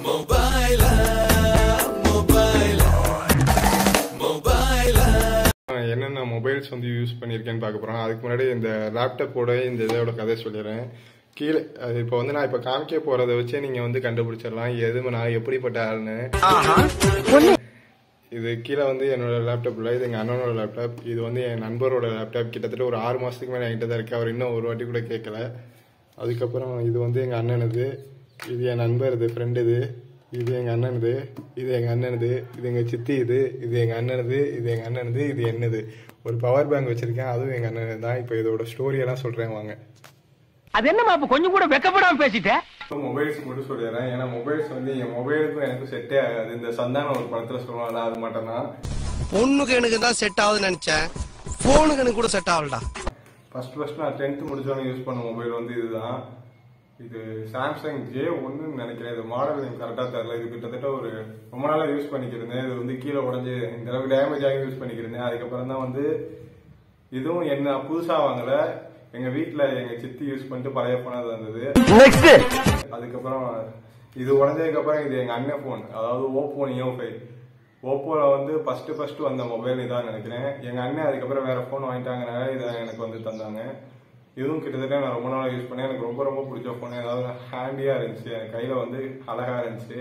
என்னென்ன மொபைல்ஸ் வந்து யூஸ் பண்ணியிருக்கேன்னு பார்க்க போகிறோம். அதுக்கு முன்னாடி இந்த லேப்டாப்போட இந்த இதோட கதை சொல்லிடுறேன். கீழே இப்போ வந்து நான் இப்போ காமிக்க போகிறத வச்சே நீங்கள் வந்து கண்டுபிடிச்சிடலாம் எதுவும் நான் எப்படிப்பட்ட ஆள்னு. இது கீழே வந்து என்னோட லேப்டாப்பில் இது எங்கள் அண்ணனோட லேப்டாப். இது வந்து என் நண்பரோட லேப்டாப். கிட்டத்தட்ட ஒரு 6 மாதத்துக்கு மேலே என்கிட்ட தான் இருக்குது. அவர் இன்னும் ஒரு வாட்டி கூட கேட்கல. அதுக்கப்புறம் இது வந்து எங்கள் அண்ணனுது, இது என் நண்பர், இது ஃப்ரெண்டு, இது எங்கள் அண்ணனுது, இது எங்கள் அண்ணனுது, இது எங்கள் சித்தி, இது எங்கள் அண்ணனுது, இது எங்கள் அண்ணனுது, இது என்னது. ஒரு பவர் பேங்க் வச்சிருக்கேன், அதுவும் எங்கள் அண்ணனது தான். இப்போ இதோட ஸ்டோரியெல்லாம் சொல்கிறேன் வாங்க. அது என்னமா அப்ப கொஞ்சம் கூட வெக்கப்படாம பேசிட்டேன். மொபைல்ஸ் மட்டும் சொல்லிடுறேன். ஏன்னா மொபைல்ஸ் வந்து என் மொபைலுக்கும் எனக்கு செட்டே ஆகாது. இந்த சந்தானம் ஒரு படத்துல சொல்லுவாங்க, அது மட்டும் தான். பொண்ணுக்கு எனக்கு தான் செட் ஆகுதுன்னு நினைச்சேன், போனுக்கு எனக்கு கூட செட் ஆகலடா. ஃபர்ஸ்ட் நான் 10th முடிச்சோன்னு யூஸ் பண்ண மொபைல் வந்து இதுதான். இது சாம்சங் J1 நினைக்கிறேன். இது மாடல் எனக்கு கரெக்டா தெரியல. இது கிட்டத்தட்ட ஒரு ரொம்ப நாளா யூஸ் பண்ணிக்கிறேன். இது வந்து கீழே உடஞ்சு இந்த அளவுக்கு டேமேஜ் ஆகி யூஸ் பண்ணிக்கிறேன். அதுக்கப்புறம் தான் வந்து இதுவும் என்ன புதுசா வாங்கல, எங்க வீட்டுல எங்க சித்தி யூஸ் பண்ணிட்டு பழைய போனா இருந்தது. அதுக்கப்புறம் இது உடஞ்சதுக்கு அப்புறம் இது எங்க அண்ணன் போன், அதாவது Oppo Neo 5. ஓப்போல வந்து ஃபர்ஸ்ட் வந்த மொபைல் இதான் நினைக்கிறேன். எங்க அண்ணன் அதுக்கப்புறம் வேற போன் வாங்கிட்டாங்கனால இதை எனக்கு வந்து தந்தாங்க. இதுவும் கிட்டத்தட்ட நான் ரொம்ப நாள் யூஸ் பண்ணேன். எனக்கு ரொம்ப பிடிச்ச போன். ஏதாவது ஹேண்டியா இருந்துச்சு, என் கையில வந்து அழகா இருந்துச்சு.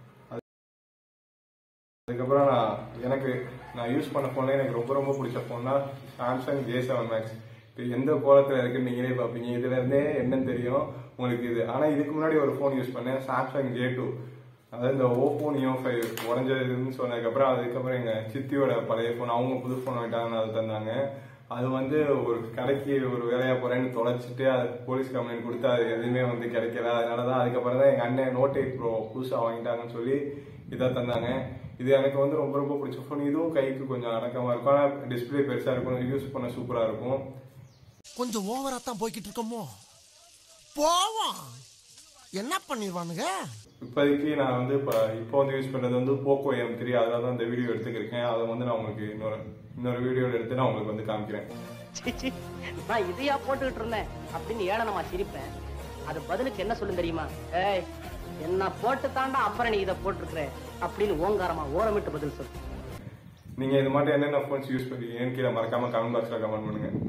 அதுக்கப்புறம் நான் யூஸ் பண்ண போன்ல எனக்கு ரொம்ப பிடிச்ச போன்னா சாம்சங் J7 Max. எந்த கோலத்துல இருக்குன்னு நீங்களே பாப்பீங்க. இதுல இருந்தே என்னன்னு தெரியும் உங்களுக்கு இது. ஆனா இதுக்கு முன்னாடி ஒரு போன் யூஸ் பண்ணேன், சாம்சங் J2. அதாவது இந்த Oppo Neo 5 உடஞ்சதுன்னு சொன்னதுக்கப்புறம் அதுக்கப்புறம் எங்க சித்தியோட பழைய போன், அவங்க புது போன் வாங்கிட்டாங்கன்னு அதை தந்தாங்க. அது வந்து ஒரு கடைக்கு ஒரு வேலையா போறேன்னு தொலைச்சிட்டு அது போலீஸ் கம்ப்ளைண்ட் கொடுத்து அது எதுவுமே வந்து கிடைக்கல. அதனாலதான் அதுக்கப்புறம் தான் எங்க அண்ணன் Note 8 Pro புதுசா வாங்கிட்டாங்கன்னு சொல்லி இதை தந்தாங்க. இது எனக்கு வந்து ரொம்ப பிடிச்ச போன். இதுவும் கைக்கு கொஞ்சம் அடக்கமா இருக்கும், ஆனா டிஸ்பிளே பெருசா இருக்கும், யூஸ் பண்ண சூப்பரா இருக்கும். கொஞ்சம் ஓவரா தான் போய்கிட்டு இருக்கோமோ, போவோம் என்ன பண்ணிடுவானுங்க. இப்போதைக்கு நான் வந்து இப்போ வந்து யூஸ் பண்றது வந்து Poco M3. அதனால தான் இந்த வீடியோ எடுத்துக்கிருக்கேன். அதை வந்து நான் உங்களுக்கு இன்னொரு வீடியோல எடுத்து நான் உங்களுக்கு வந்து காமிக்கிறேன். நான் இதையா போட்டுக்கிட்டு இருந்தேன் அப்படின்னு ஏளனமா சிரிப்பேன். அது பதிலுக்கு என்ன சொல்லும் தெரியுமா? ஏய், என்ன போட்டு தாண்டா அப்புறம் நீ இதை போட்டுருக்குற அப்படின்னு ஓங்காரமா ஓரமிட்டு பதில் சொல்லு. நீங்க இது மாதிரி என்னென்ன போன்ஸ் யூஸ் பண்ணுறீங்கன்னு கீழே மறக்காம கமெண்ட் பாக்ஸ்ல கமெண்ட் பண்ணுங்க.